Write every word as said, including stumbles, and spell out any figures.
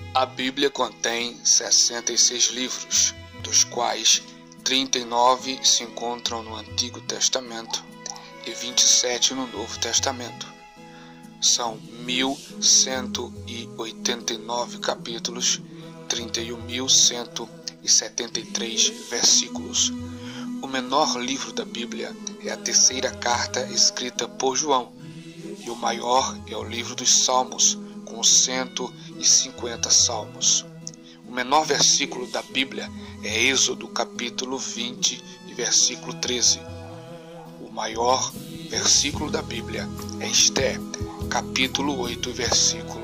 A Bíblia contém sessenta e seis livros, dos quais trinta e nove se encontram no Antigo Testamento e vinte e sete no Novo Testamento. São mil cento e oitenta e nove capítulos, trinta e um mil cento e setenta e três versículos. O menor livro da Bíblia é a terceira carta escrita por João, e o maior é o livro dos Salmos, com cento e cinquenta salmos. O menor versículo da Bíblia é Êxodo, capítulo vinte e versículo treze. O maior versículo da Bíblia é Esté, capítulo oito, versículo